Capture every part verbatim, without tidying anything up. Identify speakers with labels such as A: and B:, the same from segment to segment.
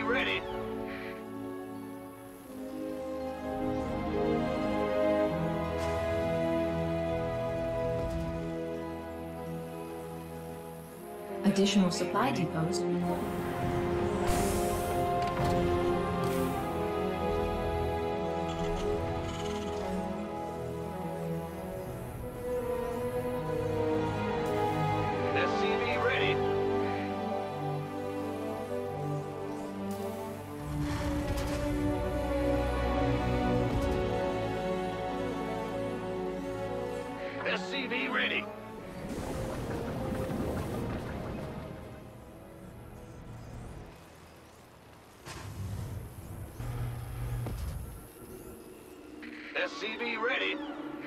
A: ready.
B: Additional supply depots.
A: S C V ready. S C V ready. S C V ready.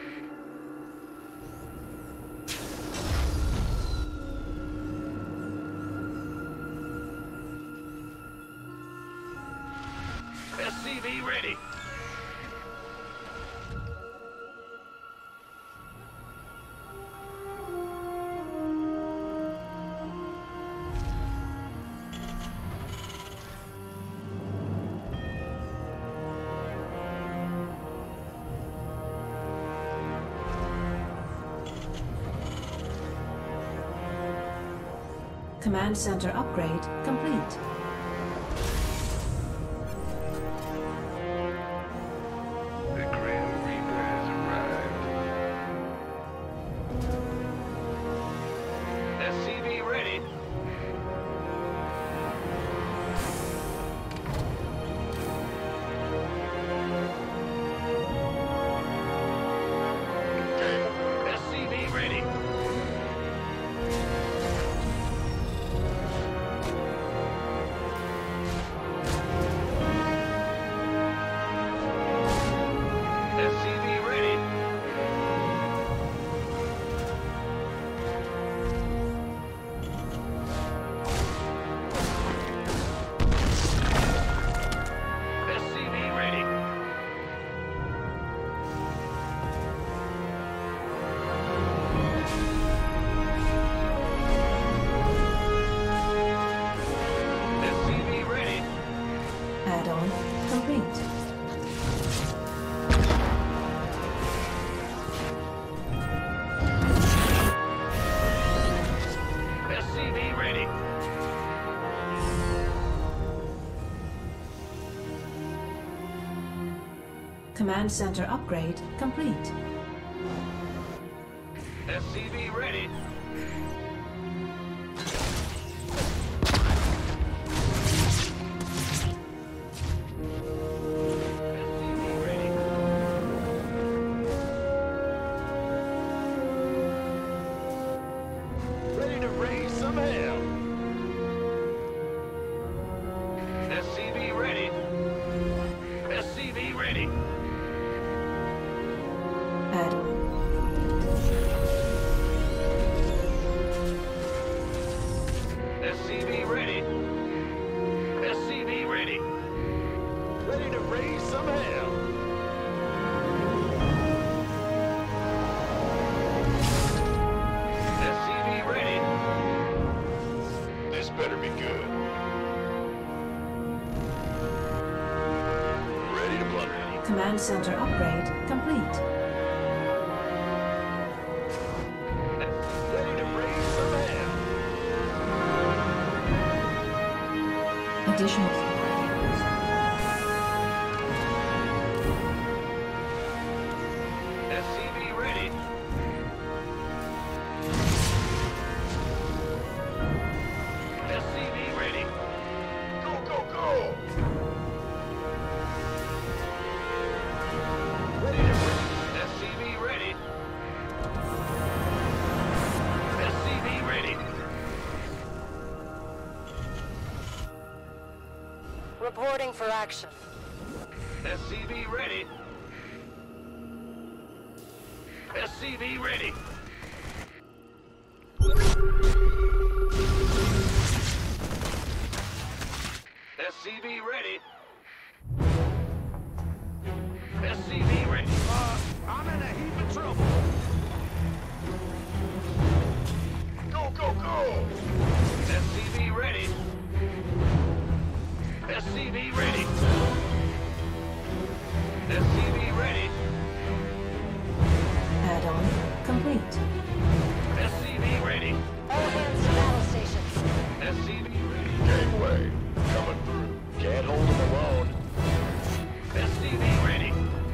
A: S C V ready.
B: Command center upgrade complete.
A: The Grim Reaper has arrived. S C V ready. S C V ready. S C V ready. S C V ready. S C V ready.
B: Add-on complete.
A: S C V ready.
B: Command center upgrade complete.
A: S C V ready. S C V ready. Ready to raise some hell. S C V ready. S C V ready.
B: Add-on.
A: S C V ready. S C V ready. Ready to raise some hell. S C V ready. This better be good. Ready to plunder.
B: Command center upgrade complete.
A: Ready to raise some hell.
B: Additional supply
A: S C V ready. S C V ready. Go, go, go! Ready to S C V ready. S C V ready.
C: Reporting for action.
A: S C V ready. S C V ready. S C V ready. S C V ready. Uh, I'm in a heap of trouble. Go, go, go! S C V ready. S C S C V ready.
B: Add-on complete.
A: S C V ready.
C: All hands to battle stations.
A: S C V ready.
D: Gateway, coming through. Can't hold them alone.
A: S C V ready.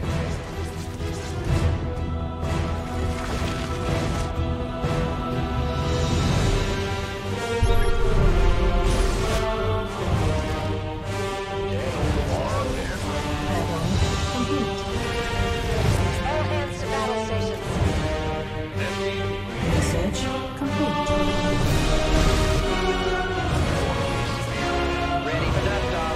B: Add-on complete.
C: All hands to battle stations.
A: S C V
B: Research complete.
E: Ready for dust-off.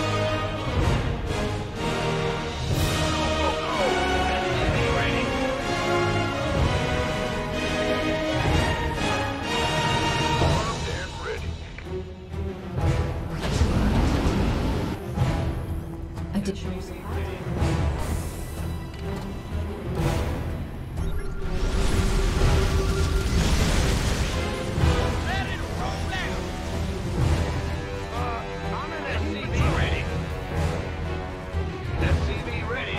A: S C V ready.
D: Armed and ready.
B: Additional
A: Ready to roll out. Uh, I'm in S C V ready. S C V ready.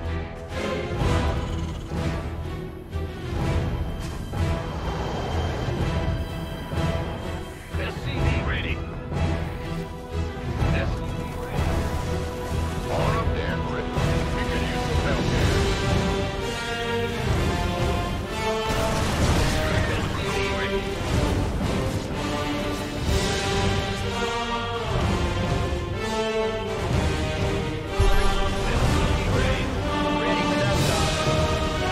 A: S C V ready. S C V ready.
D: Armed and ready. We can use some help here.
A: S C V ready. S C V ready.
E: Ready for dust-off.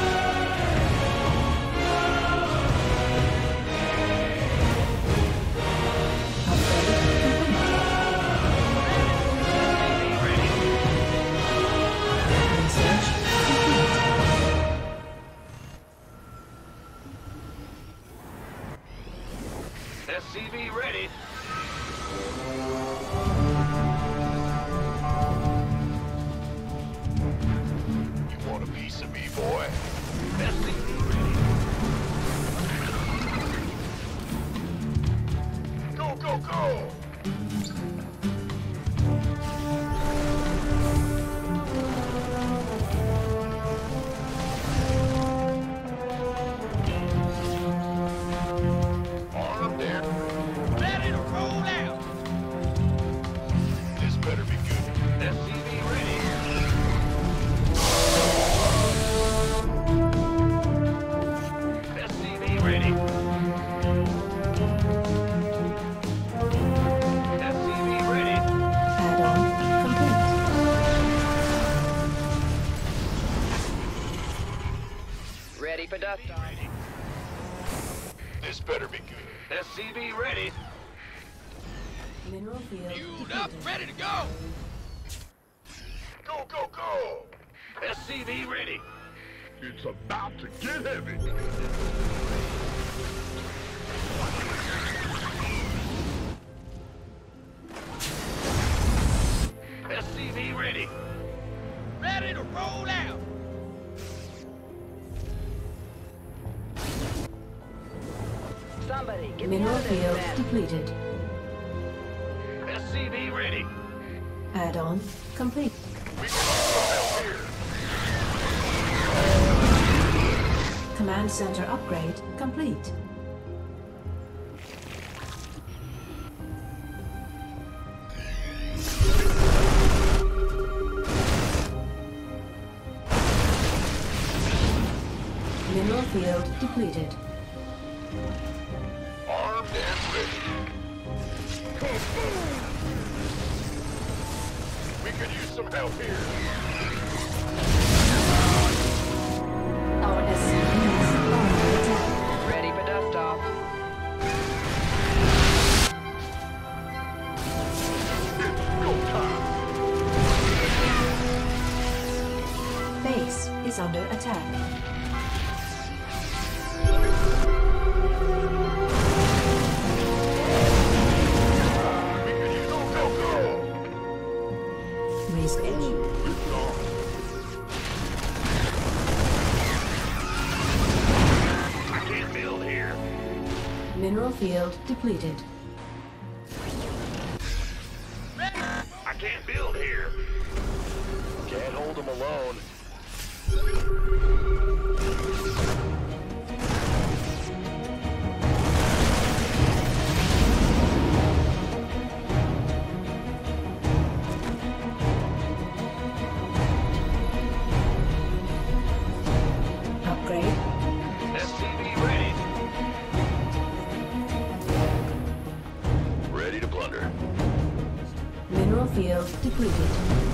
B: upgrade complete.
A: S C V ready.
B: Research complete.
A: S C V ready.
D: You want a piece of me, boy?
A: S C V ready.
D: Go, go, go! Armed and
A: Ready to roll out.
D: this better be good.
A: S C V ready. S C V ready. S C V ready.
B: Add-on complete.
E: Ready for dust-off.
D: This better be good.
A: S C V ready.
B: Mineral field
A: Fueled up,
B: depleted.
A: ready to go.
D: Go, go, go!
A: S C V ready.
D: It's about to get heavy.
A: S C V ready. Ready to roll out.
E: Somebody, get me
B: Mineral
E: out of this
B: field
E: mess.
B: depleted.
A: S C V ready.
B: Add-on complete.
D: We can use some help here.
B: Command center upgrade complete. Mineral field depleted.
D: Armed and ready. Kaboom! We could use some help here.
B: Our S C Vs are under attack.
E: Ready for dust-off.
D: It's go time.
B: Base is under attack.
D: We could use go, go, go!
B: Research
D: It's gone.
A: I can't build here.
B: mineral field depleted.
A: I can't build here.
D: Can't hold them alone.
B: Upgrade.
A: S C V ready.
D: Ready to plunder.
B: Mineral field depleted.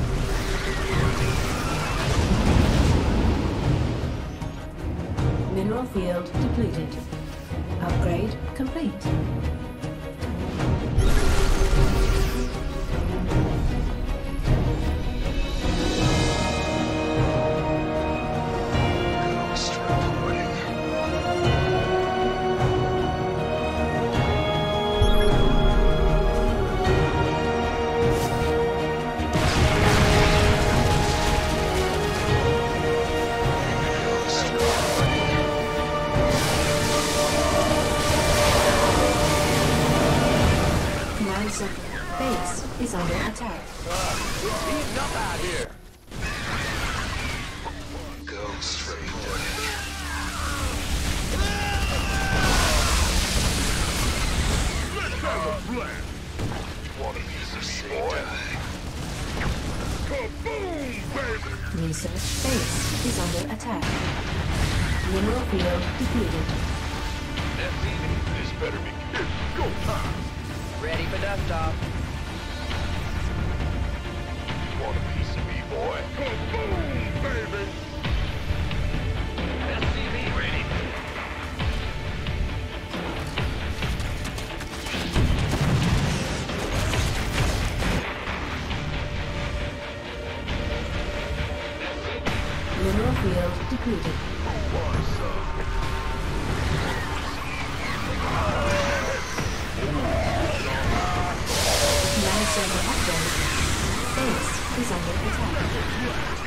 B: Mineral field depleted. Upgrade complete. Command center. Base is under attack.
D: Heating up out here.
F: Ghost reporting.
D: Let's have a blast. Want a piece of me, boy? Kaboom, baby!
B: Research base is under attack. Mineral field depleted.
A: S C V.
D: This better be good. Go time.
E: Ready for dust off.
D: Want a piece of me, boy? Kaboom, baby!
A: S C V ready.
B: Mineral field depleted.
D: What's up?
B: Command center upgrade. Base is under attack.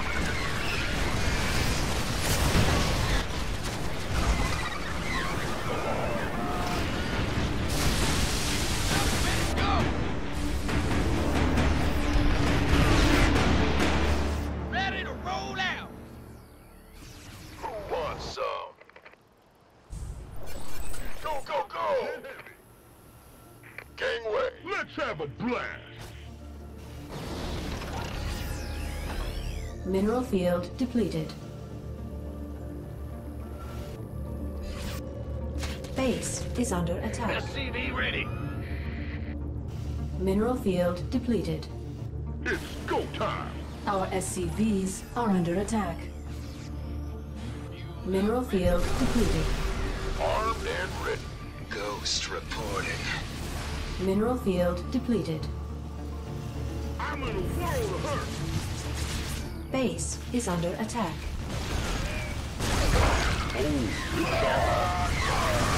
A: Ready to roll out.
D: Who wants some? Go, go, go! Gangway! Let's have a blast!
B: Mineral field depleted. Base is under attack.
A: S C V ready.
B: Mineral field depleted.
D: It's go time!
B: Our S C Vs are under attack. Mineral field depleted.
D: Armed and ready.
F: Ghost reporting.
B: Mineral field depleted.
D: I'm in a world of hurt!
B: Base is under attack.
D: Oh, it's on.